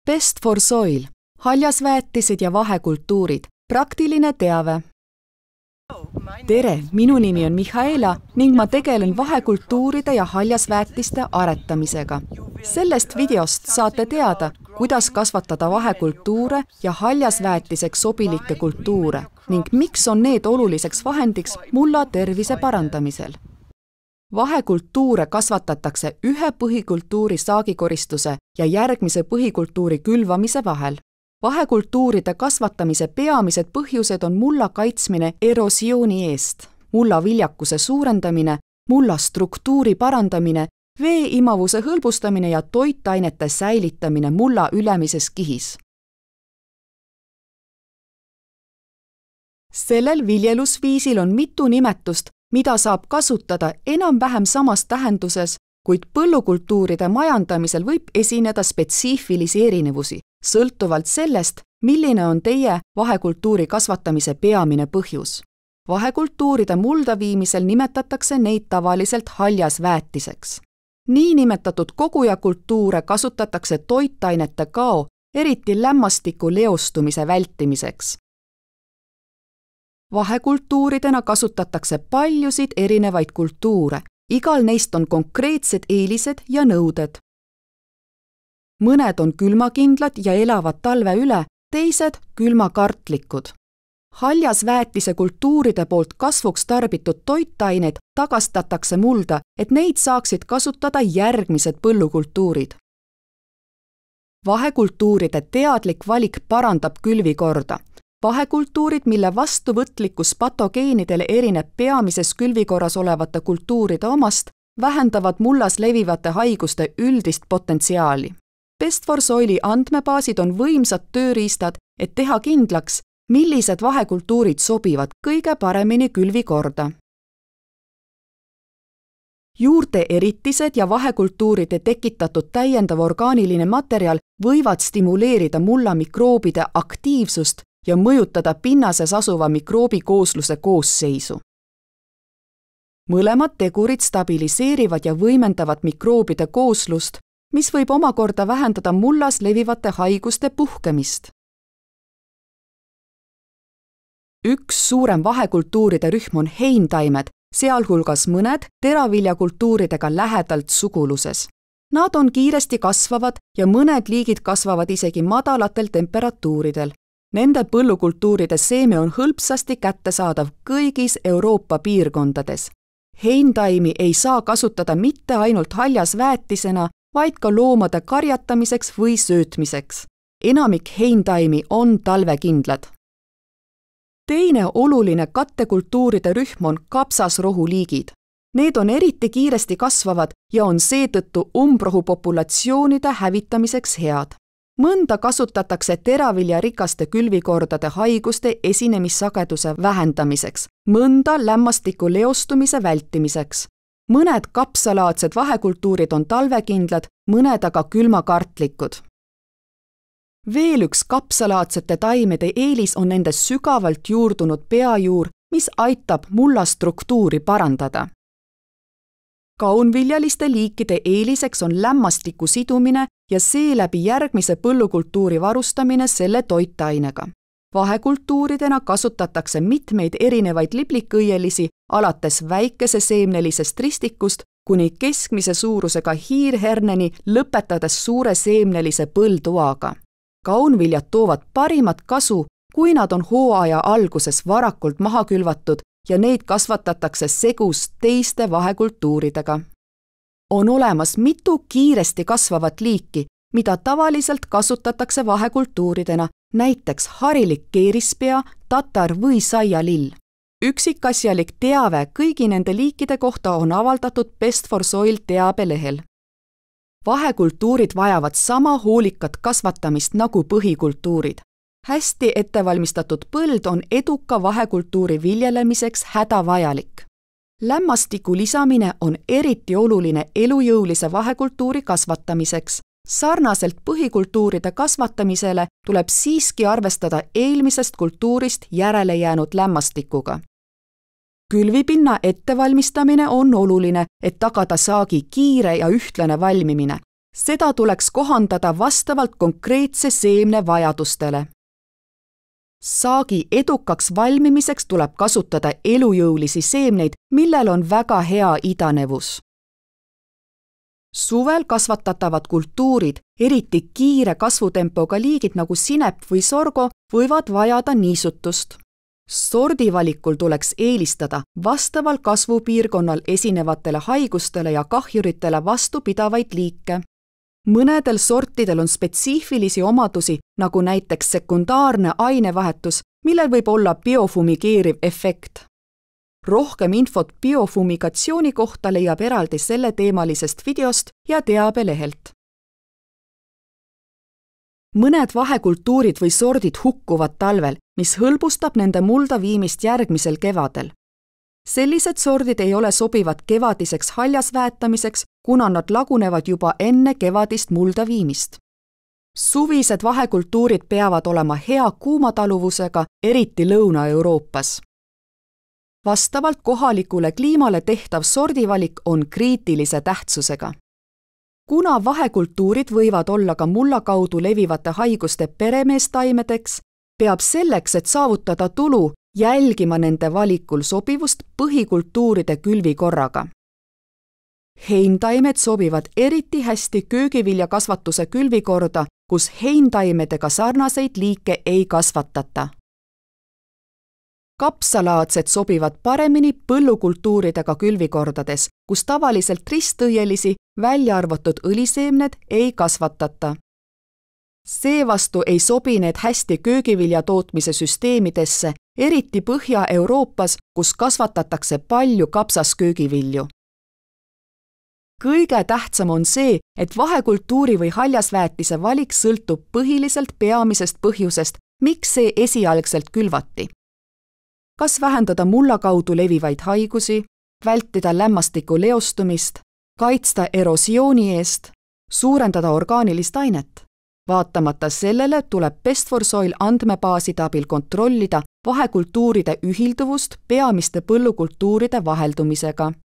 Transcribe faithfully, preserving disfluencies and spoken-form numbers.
Best for Soil, haljasväetised ja vahekultuurid, praktiline teave. Tere, minu nimi on Mihaela ning ma tegelen vahekultuuride ja haljasväetiste aretamisega. Sellest videost saate teada, kuidas kasvatada vahekultuure ja haljasväetiseks sobilikke kultuure ning miks on need oluliseks vahendiks mulla tervise parandamisel. Vahekultuure kasvatatakse ühe põhikultuuri saagikoristuse ja järgmise põhikultuuri külvamise vahel. Vahekultuuride kasvatamise peamised põhjused on mulla kaitsmine erosiooni eest, mulla viljakuse suurendamine, mulla struktuuri parandamine, vee imavuse hõlbustamine ja toitainete säilitamine mulla ülemises kihis. Sellel viljelusviisil on mitu nimetust, mida saab kasutada enam-vähem samas tähenduses, kuid põllukultuuride majandamisel võib esineda spetsiifilisi erinevusi, sõltuvalt sellest, milline on teie vahekultuuri kasvatamise peamine põhjus. Vahekultuuride mulda viimisel nimetatakse neid tavaliselt haljasväetiseks. Niinimetatud kogujakultuure kasutatakse toitainete kao, eriti lämmastiku leostumise vältimiseks. Vahekultuuridena kasutatakse paljusid erinevaid kultuure, igal neist on konkreetsed eelised ja nõuded. Mõned on külmakindlad ja elavad talve üle, teised külmakartlikud. Haljasväetise kultuuride poolt kasvuks tarbitud toitaineid tagastatakse mulda, et neid saaksid kasutada järgmised põllukultuurid. Vahekultuuride teadlik valik parandab külvikorda. Vahekultuurid, mille vastuvõtlikkus patogeenidele erineb peamises külvikorras olevate kultuuride omast, vähendavad mullas levivate haiguste üldist potentsiaali. Best for Soili andmebaasid on võimsad tööriistad, et teha kindlaks, millised vahekultuurid sobivad kõige paremini külvikorda. Juurte eritised ja vahekultuuride tekitatud täiendav orgaaniline materjal võivad stimuleerida mulla mikroobide aktiivsust ja mõjutada pinnases asuva mikroobikoosluse koosseisu. Mõlemad tegurid stabiliseerivad ja võimendavad mikroobide kooslust, mis võib omakorda vähendada mullas levivate haiguste puhkemist. Üks suurem vahekultuuride rühm on heintaimed, sealhulgas mõned teraviljakultuuridega lähedalt suguluses. Nad on kiiresti kasvavad ja mõned liigid kasvavad isegi madalatel temperatuuridel. Nende põllukultuuride seeme on hõlpsasti kättesaadav kõigis Euroopa piirkondades. Heintaimi ei saa kasutada mitte ainult haljasväetisena, vaid ka loomade karjatamiseks või söötmiseks. Enamik heintaimi on talvekindlad. Teine oluline kattekultuuride rühm on kapsasrohuliigid. Need on eriti kiiresti kasvavad ja on seetõttu umbrohu populatsioonide hävitamiseks head. Mõnda kasutatakse teraviljarikaste külvikordade haiguste esinemissageduse vähendamiseks, mõnda lämmastiku leostumise vältimiseks. Mõned kapsalaadsed vahekultuurid on talvekindlad, mõned aga külmakartlikud. Veel üks kapsalaadsete taimede eelis on nende sügavalt juurdunud peajuur, mis aitab mulla struktuuri parandada. Kaunviljaliste liikide eeliseks on lämmastiku sidumine ja seeläbi järgmise põllukultuuri varustamine selle toitainega. Vahekultuuridena kasutatakse mitmeid erinevaid liblikõielisi, alates väikese seemnelisest ristikust kuni keskmise suurusega hiirherneni, lõpetades suure seemnelise põlduaga. Kaunviljad toovad parimat kasu, kui nad on hooaja alguses varakult maha külvatud ja neid kasvatatakse segus teiste vahekultuuridega. On olemas mitu kiiresti kasvavat liiki, mida tavaliselt kasutatakse vahekultuuridena, näiteks harilik keerispea, tatar või saialill. Üksikasjalik teave kõigi nende liikide kohta on avaldatud Best for Soil teabelehel. Vahekultuurid vajavad sama hoolikat kasvatamist nagu põhikultuurid. Hästi ettevalmistatud põld on eduka vahekultuuri viljelemiseks hädavajalik. Lämmastiku lisamine on eriti oluline elujõulise vahekultuuri kasvatamiseks. Sarnaselt põhikultuuride kasvatamisele tuleb siiski arvestada eelmisest kultuurist järele jäänud lämmastikuga. Külvipinna ettevalmistamine on oluline, et tagada saagi kiire ja ühtlane valmimine. seda tuleks kohandada vastavalt konkreetse seemne vajadustele. Saagi edukaks valmimiseks tuleb kasutada elujõulisi seemneid, millel on väga hea idanevus. Suvel kasvatatavad kultuurid, eriti kiire kasvutempoga liigid nagu sinep või sorgo, võivad vajada niisutust. Sordivalikul tuleks eelistada vastaval kasvupiirkonnal esinevatele haigustele ja kahjuritele vastupidavaid liike. Mõnedel sortidel on spetsiifilisi omadusi, nagu näiteks sekundaarne ainevahetus, millel võib olla biofumigeeriv efekt. Rohkem infot biofumigatsiooni kohta leiab eraldi selle teemalisest videost ja teabelehelt. Mõned vahekultuurid või sordid hukkuvad talvel, mis hõlbustab nende mulda viimist järgmisel kevadel. Sellised sordid ei ole sobivad kevadiseks haljasväetamiseks, kuna nad lagunevad juba enne kevadist mulda viimist. Suvised vahekultuurid peavad olema hea kuumataluvusega, eriti Lõuna-Euroopas. Vastavalt kohalikule kliimale tehtav sordivalik on kriitilise tähtsusega. Kuna vahekultuurid võivad olla ka mulla kaudu levivate haiguste peremeestaimedeks, peab selleks, et saavutada tulu, jälgima nende valikul sobivust põhikultuuride külvikorraga. Heintaimed sobivad eriti hästi köögiviljakasvatuse külvikorda, kus heintaimedega sarnaseid liike ei kasvatata. Kapsalaadsed sobivad paremini põllukultuuridega külvikordades, kus tavaliselt ristõielisi, välja arvatud õliseemned, ei kasvatata. Seevastu ei sobi need hästi köögivilja tootmise süsteemidesse, eriti Põhja-Euroopas, kus kasvatatakse palju kapsasköögivilju. Kõige tähtsam on see, et vahekultuuri või haljasväetise valik sõltub põhiliselt peamisest põhjusest, miks see esialgselt külvati. Kas vähendada mulla kaudu levivaid haigusi, vältida lämmastiku leostumist, kaitsta erosiooni eest, suurendada orgaanilist ainet. Vaatamata sellele tuleb Best for Soil andmebaaside abil kontrollida vahekultuuride ühilduvust peamiste põllukultuuride vaheldumisega.